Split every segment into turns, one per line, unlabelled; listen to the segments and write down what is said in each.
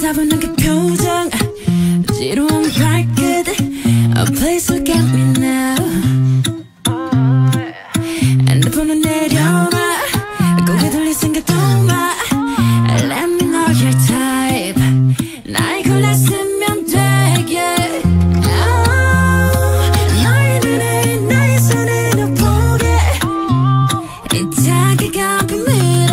차분한 그 표정, 지루한 발끝, Please look at me now. 핸드폰을 내려놔, 고개 돌릴 생각도 마. Let me know your type. 나의 골랐으면 되게. 너의 눈에 나의 손에 너 보게. 이 자기가 비밀을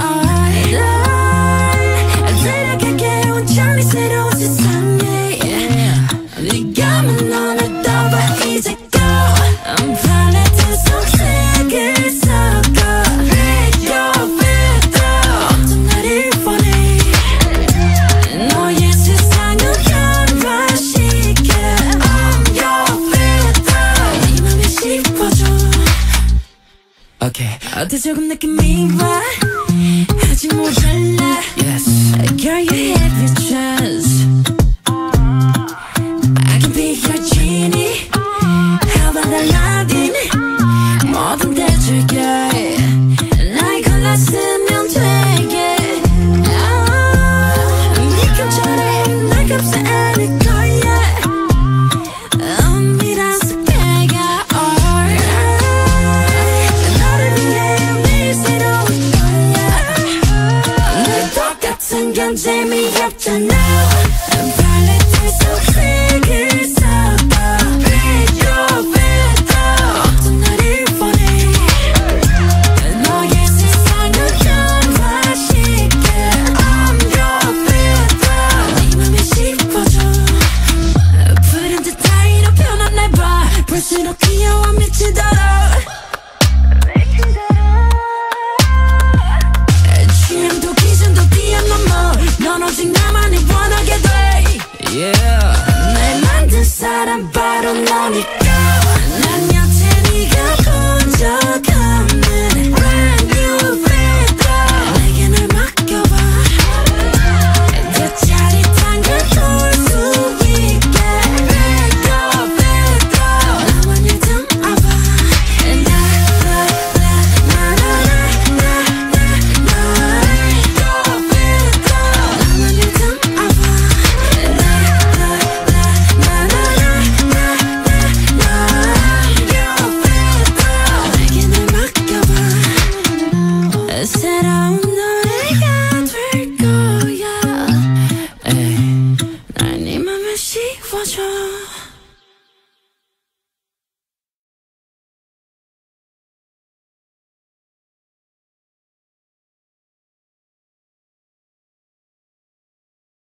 데려갈게 온전히 새로운 세상에. 네가 만 너를 더 이제 go. 팔레트 속색을 섞어 Pick your filter. 어떤 날이 원해 너의 세상을 변화시켜 I'm your filter. 네 맘에 씹어줘.
Okay.
어때 조금 느낌이 와 아직 모자라.
Yes.
Girl you have your chance. I can be your genie. How about Aladdin. 뭐든 대줄게. 나의 골랐으면 되게. 네 감정에 날 감싸 안을 거야. 은밀한 숲에가 너를 위해 매일 새로운 거야. 늘 똑같은 건 재미없잖아. 팔레트 속색을 섞어 Pick your filter. 어떤 날이 원해 너의 세상을 변화시켜 I'm your filter. 네 맘에 씹어줘. 푸른 듯하이로 변한 날 봐. 볼수록 귀여워 미치도록. 취향도 기준도 뛰어넘어. 넌 오직 나만이 원하게 돼.
Yeah.
날 만든 사람 바로 너니까. 난 여태 네가 본 적 없는